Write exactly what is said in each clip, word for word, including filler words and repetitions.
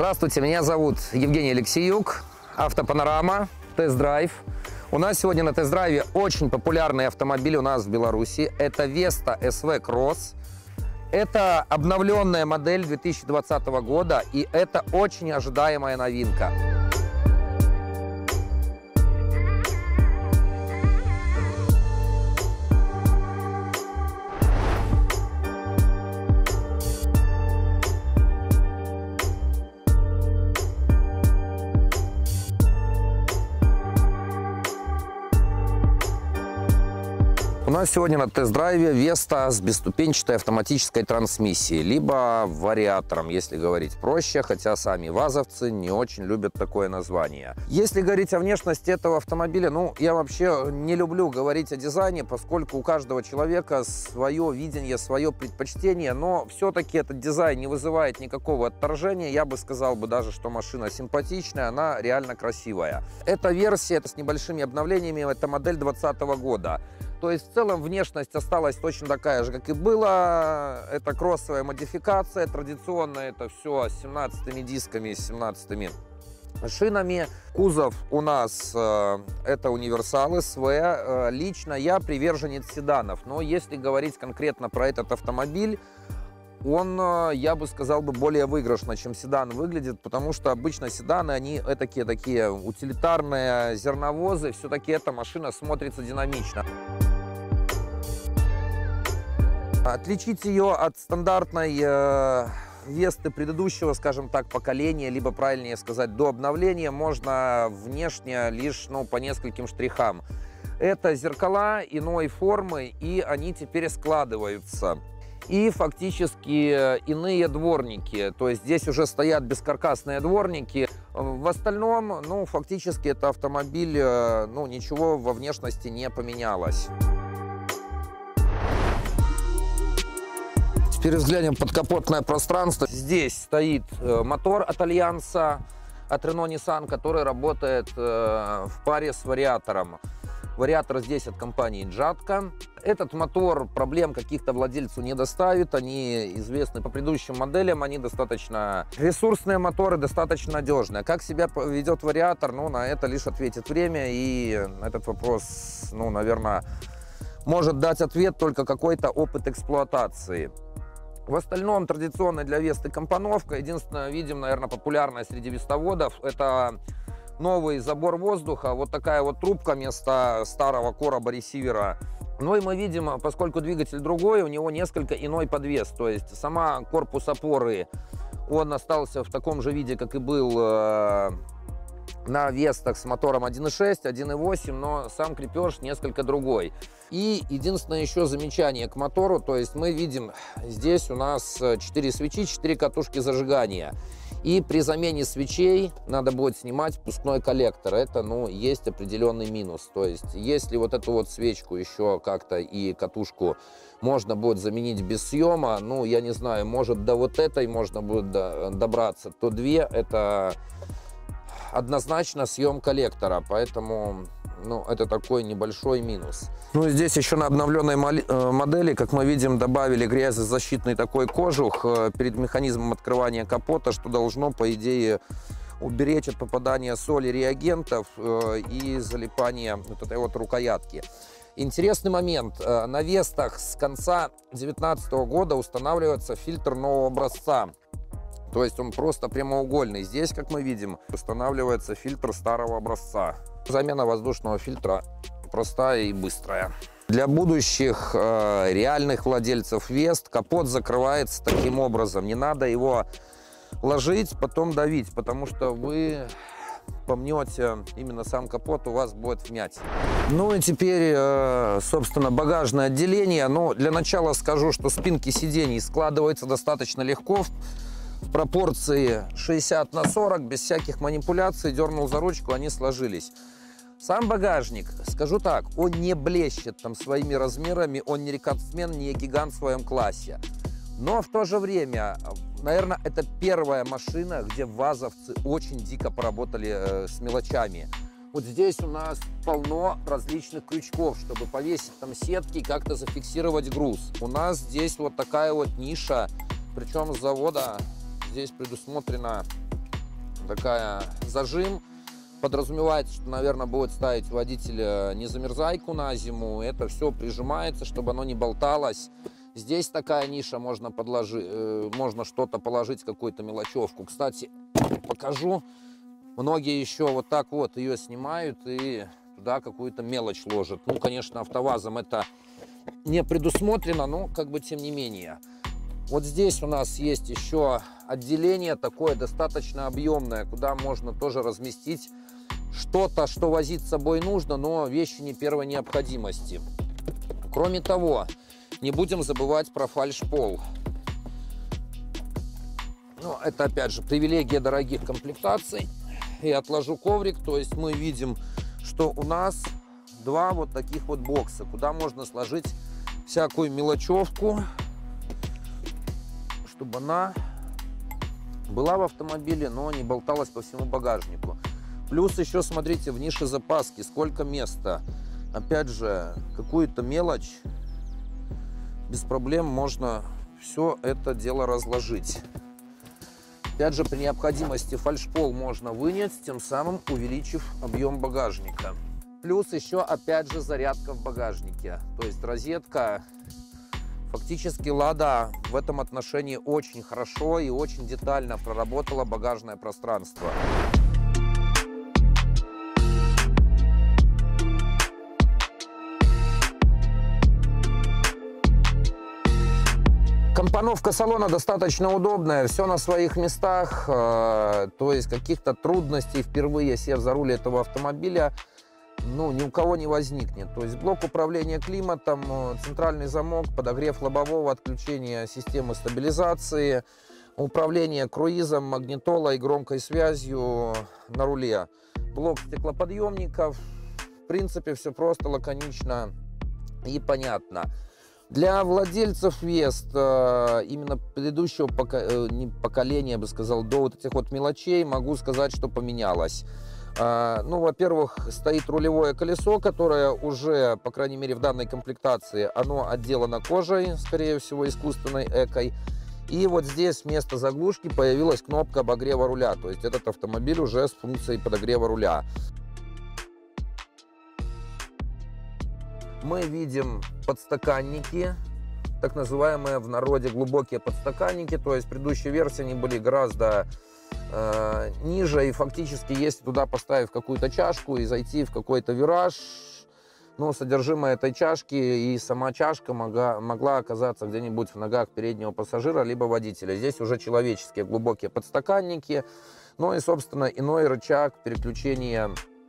Здравствуйте, меня зовут Евгений Алексеюк, Автопанорама, тест-драйв. У нас сегодня на тест-драйве очень популярный автомобиль у нас в Беларуси. Это Vesta эс ви Cross. Это обновленная модель две тысячи двадцатого года, и это очень ожидаемая новинка. У нас сегодня на тест-драйве Vesta с бесступенчатой автоматической трансмиссией, либо вариатором, если говорить проще, хотя сами вазовцы не очень любят такое название. Если говорить о внешности этого автомобиля, ну, я вообще не люблю говорить о дизайне, поскольку у каждого человека свое видение, свое предпочтение, но все-таки этот дизайн не вызывает никакого отторжения. Я бы сказал бы даже, что машина симпатичная, она реально красивая. Эта версия это с небольшими обновлениями, это модель двадцатого года. То есть в целом внешность осталась точно такая же, как и была. Это кроссовая модификация. Традиционно это все с семнадцатыми дисками, с семнадцатыми шинами. Кузов у нас э, это универсал эс ви. Э, лично я приверженец седанов. Но если говорить конкретно про этот автомобиль, он, я бы сказал, бы более выигрышно, чем седан выглядит, потому что обычно седаны, они такие, такие утилитарные зерновозы. Все-таки эта машина смотрится динамично. Отличить ее от стандартной э, Весты предыдущего, скажем так, поколения, либо, правильнее сказать, до обновления, можно внешне лишь ну, по нескольким штрихам. Это зеркала иной формы, и они теперь складываются. И фактически иные дворники, то есть здесь уже стоят бескаркасные дворники. В остальном, ну, фактически это автомобиль, ну, ничего во внешности не поменялось. Теперь взглянем подкапотное пространство. Здесь стоит мотор от Альянса, от Renault Nissan, который работает в паре с вариатором. Вариатор здесь от компании Джатка. Этот мотор проблем каких-то владельцу не доставит. Они известны по предыдущим моделям. Они достаточно ресурсные моторы, достаточно надежные. Как себя ведет вариатор, ну, на это лишь ответит время. И на этот вопрос, ну, наверное, может дать ответ только какой-то опыт эксплуатации. В остальном традиционная для Весты компоновка. Единственное, видим, наверное, популярная среди вестоводов, это новый забор воздуха, вот такая вот трубка вместо старого короба ресивера. Ну и мы видим, поскольку двигатель другой, у него несколько иной подвес, то есть сама корпус опоры, он остался в таком же виде, как и был э, на Вестах с мотором один и шесть, один и восемь, но сам крепеж несколько другой. И единственное еще замечание к мотору, то есть мы видим здесь у нас четыре свечи, четыре катушки зажигания. И при замене свечей надо будет снимать впускной коллектор. Это, ну, есть определенный минус. То есть, если вот эту вот свечку еще как-то и катушку можно будет заменить без съема, ну, я не знаю, может до вот этой можно будет добраться, то две это однозначно съем коллектора. Поэтому, ну, это такой небольшой минус. Ну, и здесь еще на обновленной модели, как мы видим, добавили грязезащитный такой кожух перед механизмом открывания капота, что должно, по идее, уберечь от попадания соли, реагентов и залипания вот этой вот рукоятки. Интересный момент. На Вестах с конца две тысячи девятнадцатого года устанавливается фильтр нового образца. То есть он просто прямоугольный. Здесь, как мы видим, устанавливается фильтр старого образца. Замена воздушного фильтра простая и быстрая. Для будущих э, реальных владельцев Вест капот закрывается таким образом. Не надо его ложить, потом давить, потому что вы помнете именно сам капот, у вас будет вмятина. Ну и теперь, э, собственно, багажное отделение. Но для начала скажу, что спинки сидений складываются достаточно легко. В пропорции шестьдесят на сорок, без всяких манипуляций, дернул за ручку, они сложились. Сам багажник, скажу так, он не блещет там своими размерами, он не рекордсмен, не гигант в своем классе. Но в то же время, наверное, это первая машина, где вазовцы очень дико поработали э, с мелочами. Вот здесь у нас полно различных крючков, чтобы повесить там сетки и как-то зафиксировать груз. У нас здесь вот такая вот ниша, причем с завода здесь предусмотрена такая зажим. Подразумевается, что, наверное, будет ставить водитель незамерзайку на зиму. Это все прижимается, чтобы оно не болталось. Здесь такая ниша, можно, подложить, можно что-то положить, какую-то мелочевку. Кстати, покажу. Многие еще вот так вот ее снимают и туда какую-то мелочь ложат. Ну, конечно, автовазом это не предусмотрено, но как бы тем не менее. Вот здесь у нас есть еще отделение такое достаточно объемное, куда можно тоже разместить что-то, что возить с собой нужно, но вещи не первой необходимости. Кроме того, не будем забывать про фальшпол. Ну, это опять же привилегия дорогих комплектаций. И отложу коврик, то есть мы видим, что у нас два вот таких вот бокса, куда можно сложить всякую мелочевку, чтобы она была в автомобиле, но не болталась по всему багажнику. Плюс еще смотрите в нише запаски, сколько места. Опять же, какую-то мелочь без проблем можно все это дело разложить. Опять же, при необходимости фальшпол можно вынять, тем самым увеличив объем багажника. Плюс еще, опять же, зарядка в багажнике. То есть розетка. Фактически Лада в этом отношении очень хорошо и очень детально проработала багажное пространство. Компоновка салона достаточно удобная, все на своих местах, э, то есть каких-то трудностей впервые сев за руль этого автомобиля, ну, ни у кого не возникнет. То есть блок управления климатом, центральный замок, подогрев лобового, отключение системы стабилизации, управление круизом, магнитолой, громкой связью на руле, блок стеклоподъемников. В принципе, все просто, лаконично и понятно. Для владельцев Веста, именно предыдущего поколения, я бы сказал, до вот этих вот мелочей, могу сказать, что поменялось. Ну, во-первых, стоит рулевое колесо, которое уже, по крайней мере, в данной комплектации, оно отделано кожей, скорее всего, искусственной экой. И вот здесь вместо заглушки появилась кнопка обогрева руля, то есть этот автомобиль уже с функцией подогрева руля. Мы видим подстаканники, так называемые в народе глубокие подстаканники, то есть в предыдущей версии они были гораздо э, ниже, и фактически, если туда поставив какую-то чашку и зайти в какой-то вираж, ну, содержимое этой чашки и сама чашка могла, могла оказаться где-нибудь в ногах переднего пассажира либо водителя. Здесь уже человеческие глубокие подстаканники, ну и, собственно, иной рычаг переключения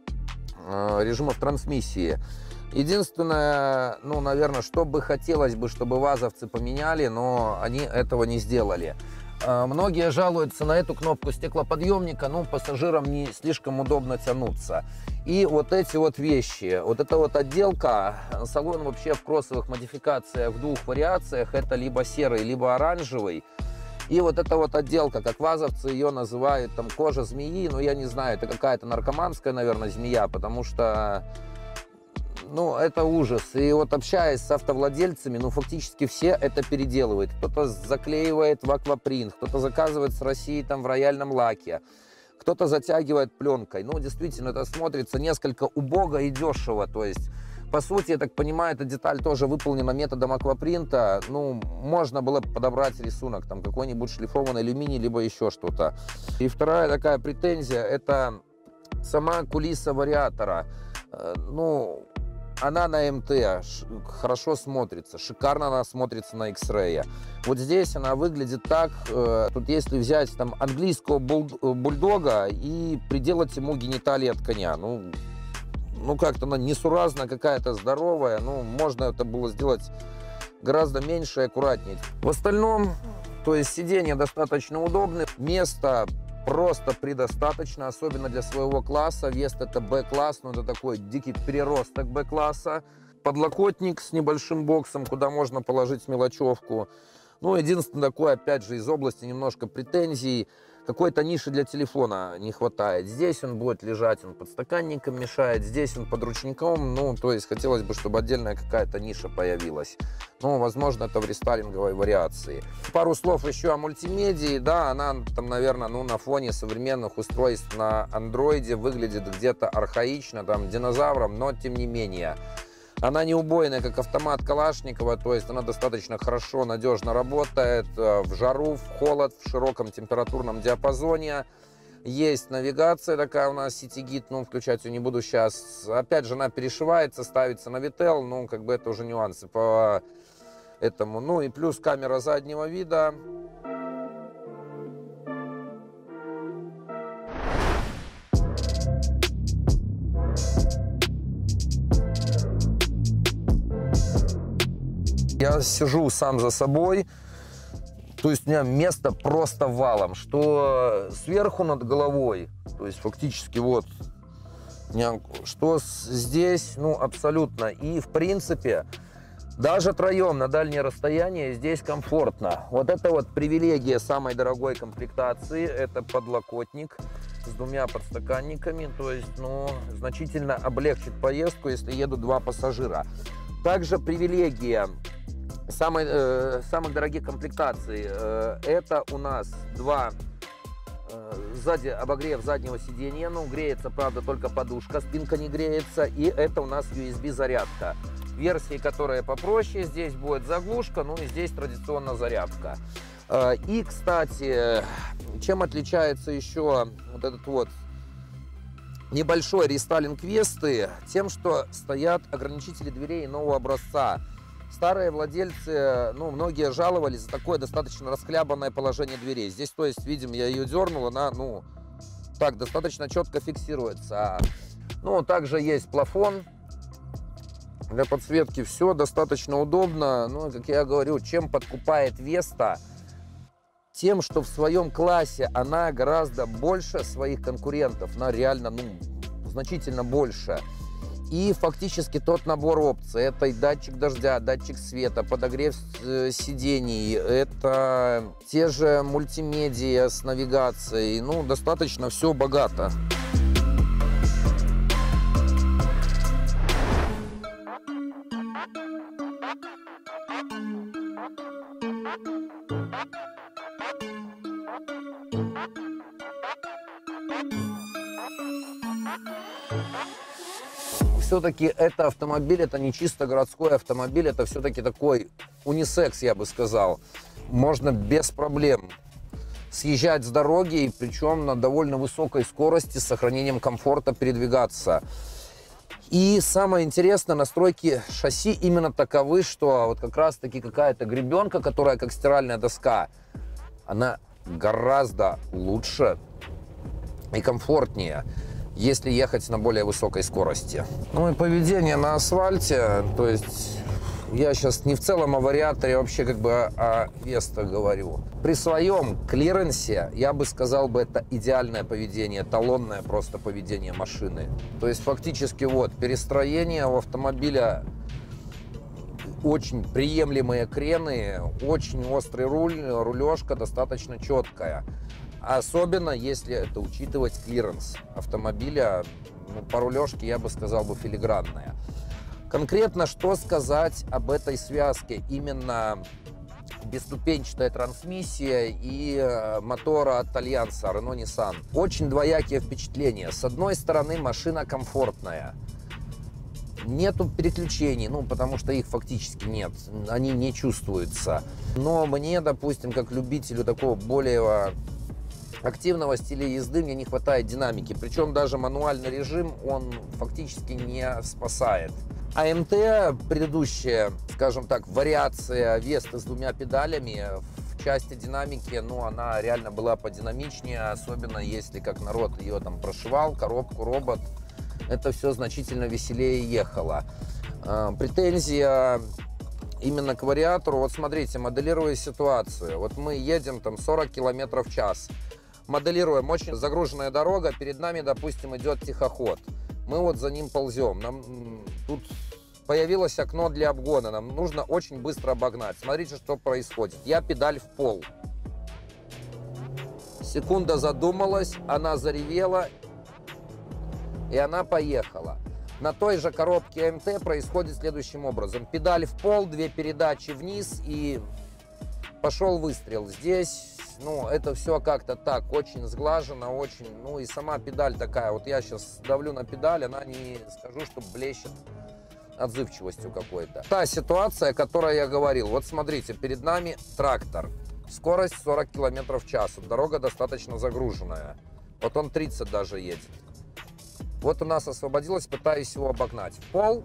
э, режимов трансмиссии. Единственное, ну, наверное, что бы хотелось бы, чтобы вазовцы поменяли, но они этого не сделали. Многие жалуются на эту кнопку стеклоподъемника, ну, пассажирам не слишком удобно тянуться. И вот эти вот вещи, вот эта вот отделка, салон вообще в кроссовых модификациях в двух вариациях, это либо серый, либо оранжевый. И вот эта вот отделка, как вазовцы ее называют, там, кожа змеи, ну, я не знаю, это какая-то наркоманская, наверное, змея, потому что... Ну, это ужас. И вот общаясь с автовладельцами, ну, фактически все это переделывают. Кто-то заклеивает в аквапринт, кто-то заказывает с России там в рояльном лаке, кто-то затягивает пленкой. Ну, действительно, это смотрится несколько убого и дешево. То есть, по сути, я так понимаю, эта деталь тоже выполнена методом аквапринта. Ну, можно было подобрать рисунок, там, какой-нибудь шлифованный алюминий, либо еще что-то. И вторая такая претензия, это сама кулиса вариатора. Ну... Она на эм тэ хорошо смотрится, шикарно она смотрится на X-Ray. Вот здесь она выглядит так, тут если взять там английского бульдога и приделать ему гениталии от коня, ну, ну как-то она несуразная, какая-то здоровая, ну, можно это было сделать гораздо меньше и аккуратнее. В остальном, то есть сиденья достаточно удобны, место просто предостаточно, особенно для своего класса. Вест это Б-класс, но это такой дикий переросток Б-класса. Подлокотник с небольшим боксом, куда можно положить мелочевку. Ну, единственное такое, опять же, из области немножко претензий, какой-то ниши для телефона не хватает. Здесь он будет лежать, он подстаканником мешает, здесь он под ручником. Ну, то есть хотелось бы, чтобы отдельная какая-то ниша появилась. Ну, возможно, это в рестайлинговой вариации. Пару слов еще о мультимедии. Да, она там, наверное, ну, на фоне современных устройств на андроиде выглядит где-то архаично, там, динозавром, но тем не менее. Она не убойная, как автомат Калашникова, то есть она достаточно хорошо, надежно работает в жару, в холод, в широком температурном диапазоне. Есть навигация такая у нас, CityGuide, ну, включать ее не буду сейчас. Опять же, она перешивается, ставится на Vitel, ну, как бы это уже нюансы по этому. Ну, и плюс камера заднего вида. Я сижу сам за собой, то есть у меня место просто валом, что сверху над головой, то есть фактически вот, что здесь, ну, абсолютно. И в принципе, даже троем на дальнее расстояние здесь комфортно. Вот это вот привилегия самой дорогой комплектации, это подлокотник с двумя подстаканниками, то есть, ну, значительно облегчит поездку, если едут два пассажира. Также привилегия самой, э, самых дорогих комплектаций, э, это у нас два, э, сзади обогрев заднего сиденья, ну, греется, правда, только подушка, спинка не греется, и это у нас ю эс би зарядка. Версии, которые попроще, здесь будет заглушка, ну и здесь традиционно зарядка. Э, и, кстати, чем отличается еще вот этот вот небольшой рестайлинг Весты? Тем, что стоят ограничители дверей нового образца. Старые владельцы, ну, многие жаловались за такое достаточно расхлябанное положение дверей. Здесь, то есть, видим, я ее дернул, она, ну, так, достаточно четко фиксируется. Ну, также есть плафон для подсветки. Все достаточно удобно. Ну, как я говорю, чем подкупает Веста? Тем, что в своем классе она гораздо больше своих конкурентов. Она реально, ну, значительно больше. И фактически тот набор опций. Это и датчик дождя, датчик света, подогрев сидений. Это те же мультимедиа с навигацией. Ну, достаточно все богато. Все-таки это автомобиль, это не чисто городской автомобиль, это все-таки такой унисекс, я бы сказал. Можно без проблем съезжать с дороги, причем на довольно высокой скорости, с сохранением комфорта передвигаться. И самое интересное, настройки шасси именно таковы, что вот как раз-таки какая-то гребенка, которая как стиральная доска, она гораздо лучше и комфортнее, если ехать на более высокой скорости. Ну и поведение на асфальте, то есть я сейчас не в целом о вариаторе, вообще как бы о Веста говорю. При своем клиренсе, я бы сказал бы, это идеальное поведение, эталонное просто поведение машины. То есть фактически вот перестроение у автомобиля, очень приемлемые крены, очень острый руль, рулежка достаточно четкая. Особенно, если это учитывать клиренс автомобиля, ну, по рулежке, я бы сказал, бы филигранная. Конкретно, что сказать об этой связке? Именно бесступенчатая трансмиссия и мотора от Альянса Renault Nissan. Очень двоякие впечатления. С одной стороны, машина комфортная. Нету переключений, ну, потому что их фактически нет, они не чувствуются. Но мне, допустим, как любителю такого более активного стиля езды, мне не хватает динамики. Причем даже мануальный режим, он фактически не спасает. а эм тэ, предыдущая, скажем так, вариация Весты с двумя педалями, в части динамики, ну, она реально была подинамичнее, особенно если как народ ее там прошивал, коробку, робот, это все значительно веселее ехало. Претензия именно к вариатору. Вот смотрите, моделируя ситуацию. Вот мы едем там сорок километров в час. Моделируем очень загруженная дорога. Перед нами, допустим, идет тихоход. Мы вот за ним ползем. Нам тут появилось окно для обгона. Нам нужно очень быстро обогнать. Смотрите, что происходит. Я педаль в пол. Секунда задумалась, она заревела, и она поехала. На той же коробке АМТ происходит следующим образом. Педаль в пол, две передачи вниз, и пошел выстрел. Здесь, ну, это все как-то так, очень сглажено, очень, ну, и сама педаль такая. Вот я сейчас давлю на педаль, она не скажу, что блещет отзывчивостью какой-то. Та ситуация, о которой я говорил. Вот смотрите, перед нами трактор. Скорость сорок километров в час. Дорога достаточно загруженная. Вот он тридцать даже едет. Вот у нас освободилось, пытаюсь его обогнать. В пол.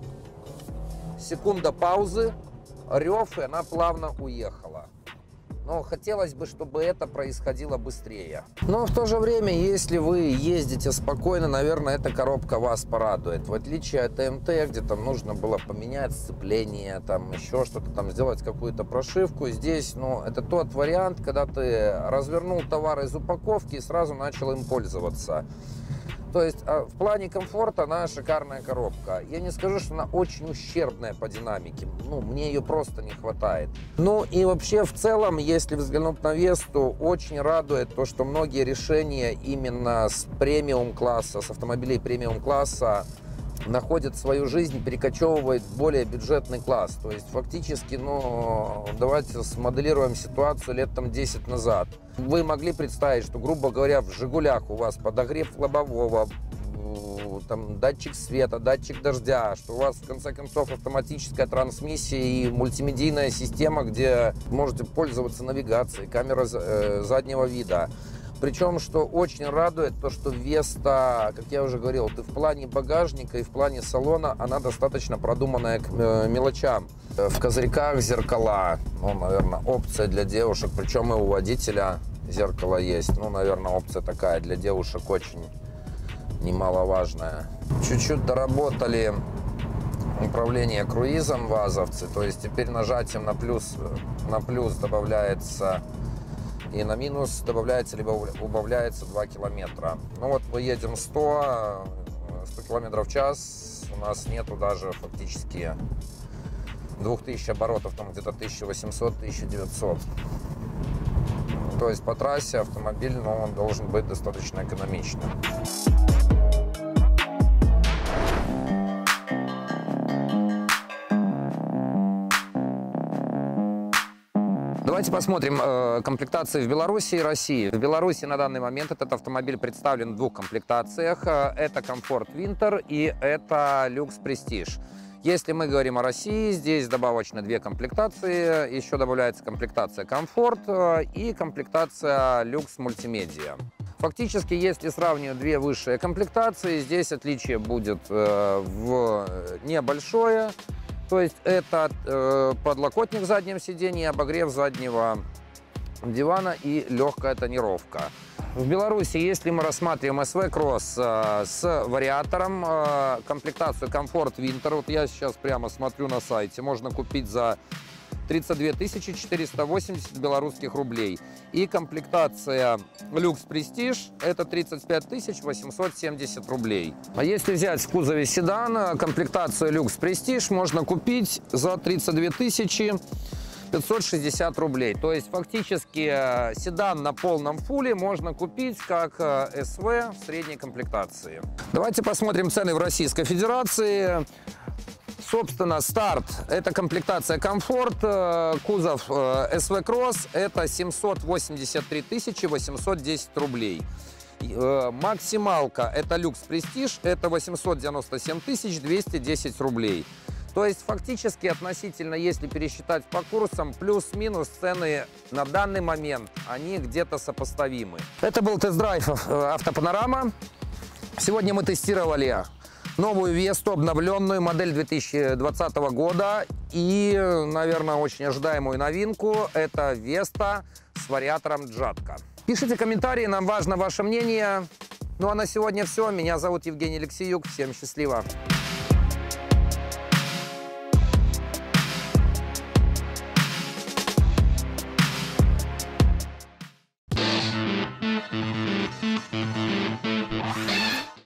Секунда паузы. Рев, и она плавно уехала. Но хотелось бы, чтобы это происходило быстрее. Но в то же время, если вы ездите спокойно, наверное, эта коробка вас порадует. В отличие от АМТ, где там нужно было поменять сцепление, там еще что-то, там сделать какую-то прошивку. Здесь, ну, это тот вариант, когда ты развернул товар из упаковки и сразу начал им пользоваться. То есть в плане комфорта она шикарная коробка. Я не скажу, что она очень ущербная по динамике. Ну, мне ее просто не хватает. Ну и вообще в целом, если взглянуть на Весту, очень радует то, что многие решения именно с премиум-класса, с автомобилей премиум-класса находят свою жизнь, перекочевывает в более бюджетный класс. То есть фактически, ну, давайте смоделируем ситуацию лет там десять назад. Вы могли представить, что, грубо говоря, в «Жигулях» у вас подогрев лобового, там, датчик света, датчик дождя, что у вас, в конце концов, автоматическая трансмиссия и мультимедийная система, где можете пользоваться навигацией, камера э, заднего вида. Причем, что очень радует, то, что Веста, как я уже говорил, и в плане багажника, и в плане салона, она достаточно продуманная к мелочам. В козырьках зеркала, ну, наверное, опция для девушек, причем и у водителя зеркало есть. Ну, наверное, опция такая для девушек очень немаловажная. Чуть-чуть доработали управление круизом вазовцы, то есть теперь нажатием на плюс, на плюс добавляется и на минус добавляется либо убавляется два километра. Ну вот мы едем сто, сто километров в час, у нас нету даже фактически двух тысяч оборотов, там где-то тысяча восемьсот — тысяча девятьсот. То есть по трассе автомобиль, ну, он должен быть достаточно экономичным. Давайте посмотрим э, комплектации в Беларуси и России. В Беларуси на данный момент этот автомобиль представлен в двух комплектациях. Это Комфорт Винтер и это Люкс Престиж. Если мы говорим о России, здесь добавочно две комплектации. Еще добавляется комплектация Комфорт и комплектация Люкс Мультимедиа. Фактически, если сравнивать две высшие комплектации, здесь отличие будет э, в небольшое. То есть это э, подлокотник в заднем сиденье, обогрев заднего дивана и легкая тонировка. В Беларуси, если мы рассматриваем эс ви Cross э, с вариатором, э, комплектацию Комфорт Винтер, вот я сейчас прямо смотрю на сайте, можно купить за тридцать две тысячи четыреста восемьдесят белорусских рублей. И комплектация Люкс Престиж это тридцать пять тысяч восемьсот семьдесят рублей. А если взять в кузове седан, комплектацию Люкс Престиж можно купить за тридцать две тысячи пятьсот шестьдесят рублей. То есть фактически седан на полном фуле можно купить как эс ви в средней комплектации. Давайте посмотрим цены в Российской Федерации. Собственно, старт – это комплектация Комфорт, кузов эс ви Cross – это семьсот восемьдесят три тысячи восемьсот десять рублей. Максималка – это Люкс Престиж, это восемьсот девяносто семь тысяч двести десять рублей. То есть фактически относительно, если пересчитать по курсам, плюс-минус цены на данный момент, они где-то сопоставимы. Это был тест-драйв Автопанорама. Сегодня мы тестировали новую Весту, обновленную, модель две тысячи двадцатого года. И, наверное, очень ожидаемую новинку – это Веста с вариатором Джатка. Пишите комментарии, нам важно ваше мнение. Ну а на сегодня все. Меня зовут Евгений Алексеюк. Всем счастливо!